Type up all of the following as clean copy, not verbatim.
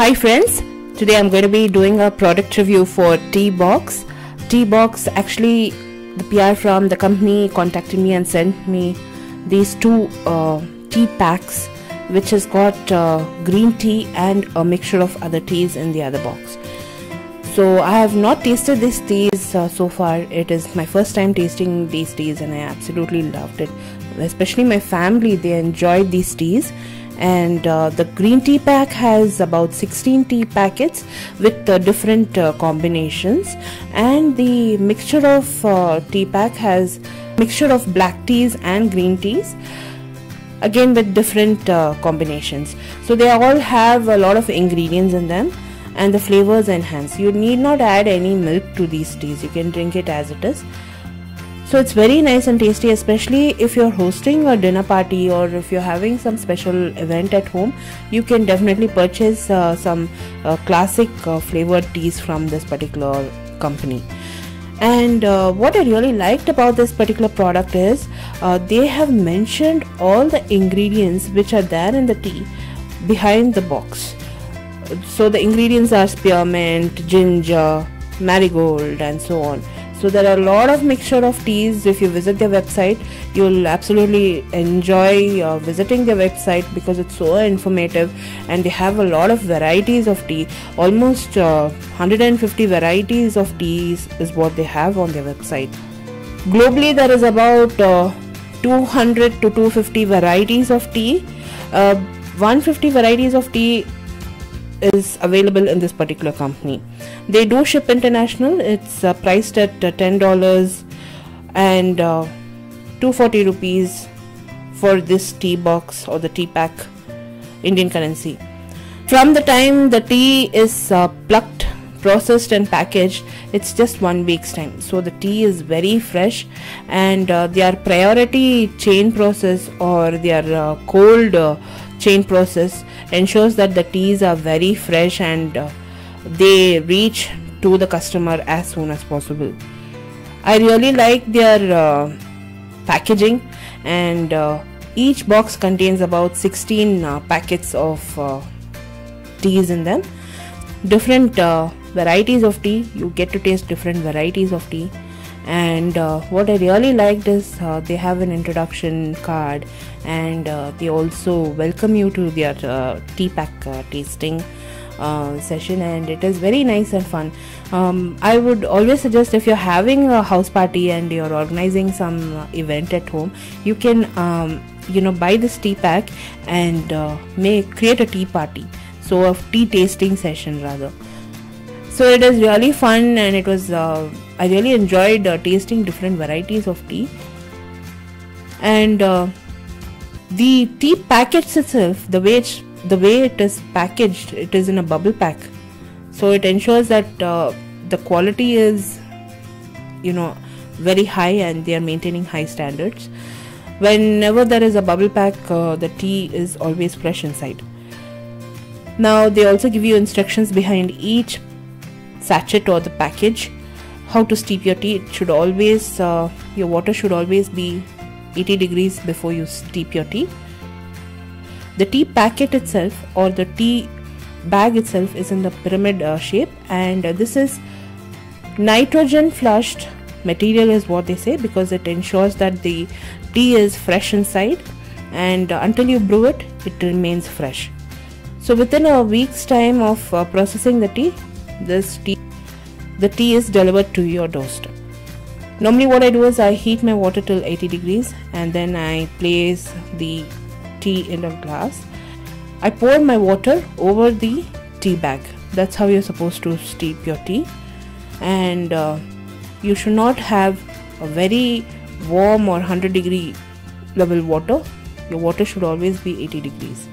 Hi friends, today I'm going to be doing a product review for Teabox. Teabox, actually the PR from the company contacted me and sent me these two tea packs which has got green tea and a mixture of other teas in the other box. So I have not tasted these teas so far. It is my first time tasting these teas and I absolutely loved it. Especially my family, they enjoyed these teas. And the green tea pack has about 16 tea packets with different combinations, and the mixture of tea pack has mixture of black teas and green teas, again with different combinations. So they all have a lot of ingredients in them and the flavors enhance. You need not add any milk to these teas, you can drink it as it is. So it's very nice and tasty, especially if you're hosting a dinner party or if you're having some special event at home. You can definitely purchase some classic flavored teas from this particular company. And what I really liked about this particular product is they have mentioned all the ingredients which are there in the tea behind the box. So the ingredients are spearmint, ginger, marigold and so on. So there are a lot of mixture of teas. If you visit their website, you'll absolutely enjoy visiting their website because it's so informative, and they have a lot of varieties of tea. Almost 150 varieties of teas is what they have on their website. Globally, there is about 200 to 250 varieties of tea. 150 varieties of tea is available in this particular company. They do ship international. It's priced at $10 and 240 rupees for this tea box or the tea pack, Indian currency. From the time the tea is plucked, processed and packaged, it's just 1 week's time. So the tea is very fresh, and their priority chain process or their cold chain process ensures that the teas are very fresh and they reach to the customer as soon as possible. I really like their packaging, and each box contains about 16 packets of teas in them. Different varieties of tea, you get to taste different varieties of tea. And what I really liked is they have an introduction card, and they also welcome you to their tea pack tasting session, and it is very nice and fun. I would always suggest, if you're having a house party and you're organizing some event at home, you can buy this tea pack and create a tea party, so a tea tasting session rather. So it is really fun, and it was I really enjoyed tasting different varieties of tea. And the tea packets itself, the way it is packaged, it is in a bubble pack, so it ensures that the quality is very high, and they are maintaining high standards. Whenever there is a bubble pack, the tea is always fresh inside. Now they also give you instructions behind each sachet or the package, how to steep your tea. It should always your water should always be 80 degrees before you steep your tea. The tea packet itself or the tea bag itself is in the pyramid shape, and this is nitrogen flushed material is what they say, because it ensures that the tea is fresh inside, and until you brew it, it remains fresh. So within a week's time of processing the tea, the tea is delivered to your doorstep. Normally what I do is I heat my water till 80 degrees and then I place the tea in a glass. I pour my water over the tea bag. That's how you're supposed to steep your tea. And you should not have a very warm or 100 degree level water. Your water should always be 80 degrees.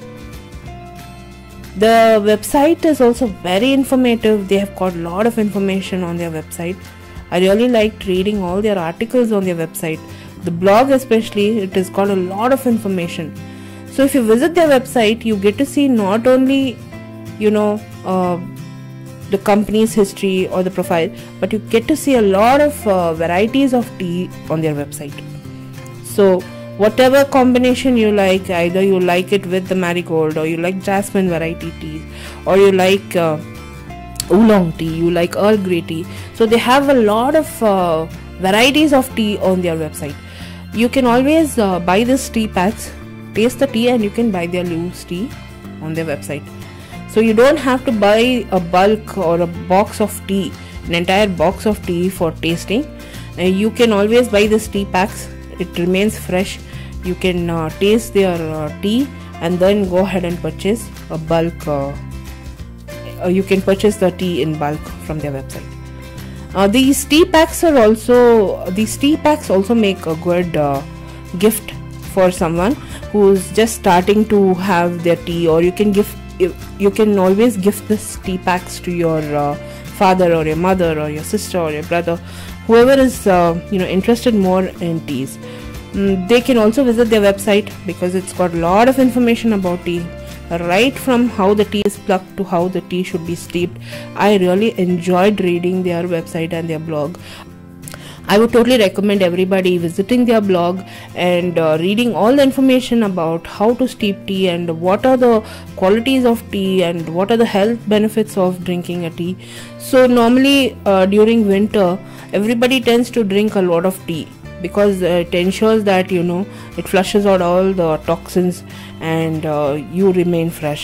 The website is also very informative. They have got a lot of information on their website. I really liked reading all their articles on their website. The blog especially, it has got a lot of information. So if you visit their website, you get to see not only the company's history or the profile, but you get to see a lot of varieties of tea on their website. So whatever combination you like. Either you like it with the marigold, or you like jasmine variety teas, or you like oolong tea, you like Earl Grey tea. So they have a lot of varieties of tea on their website. You can always buy this tea packs, taste the tea, and you can buy their loose tea on their website. So you don't have to buy a bulk or a box of tea, an entire box of tea for tasting. You can always buy this tea packs. It remains fresh. You can taste their tea and then go ahead and purchase a bulk. You can purchase the tea in bulk from their website. These tea packs also make a good gift for someone who's just starting to have their tea. Or you can always gift this tea packs to your father or your mother or your sister or your brother, whoever is interested more in teas. They can also visit their website, because it's got a lot of information about tea, right from how the tea is plucked to how the tea should be steeped. I really enjoyed reading their website and their blog. I would totally recommend everybody visiting their blog and reading all the information about how to steep tea, and what are the qualities of tea, and what are the health benefits of drinking a tea. So normally during winter, everybody tends to drink a lot of tea, because it ensures that it flushes out all the toxins and you remain fresh.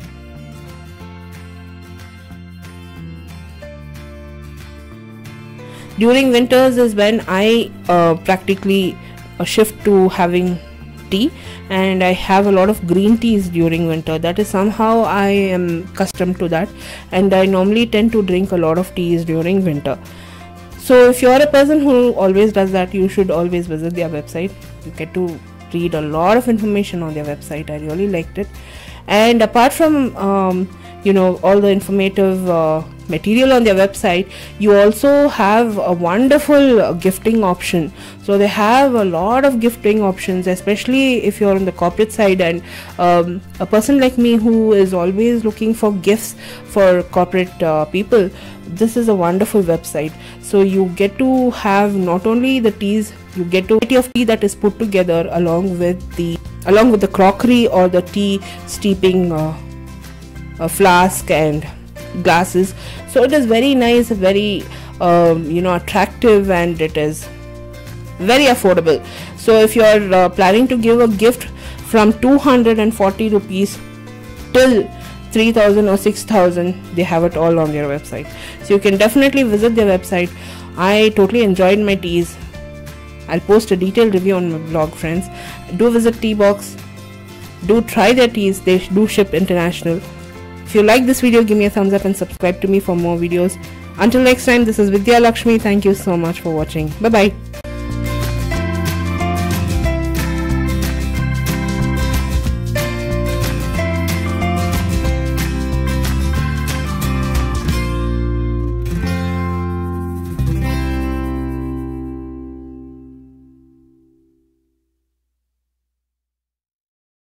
During winters is when I practically shift to having tea, and I have a lot of green teas during winter. That is somehow I am accustomed to that, and I normally tend to drink a lot of teas during winter. So if you're a person who always does that, you should always visit their website. You get to read a lot of information on their website. I really liked it. And apart from all the informative material on their website, you also have a wonderful gifting option. So they have a lot of gifting options, especially if you're on the corporate side, and a person like me who is always looking for gifts for corporate people. This is a wonderful website. So you get to have not only the teas, you get a variety of tea that is put together along with the crockery or the tea steeping a flask and glasses. So it is very nice, very attractive, and it is very affordable. So if you are planning to give a gift from 240 rupees till 3,000 or 6,000, they have it all on their website. So you can definitely visit their website. I totally enjoyed my teas. I'll post a detailed review on my blog, friends. Do visit Teabox. Do try their teas. They do ship international. If you like this video, give me a thumbs up and subscribe to me for more videos. Until next time, this is Vidya Lakshmi. Thank you so much for watching. Bye bye.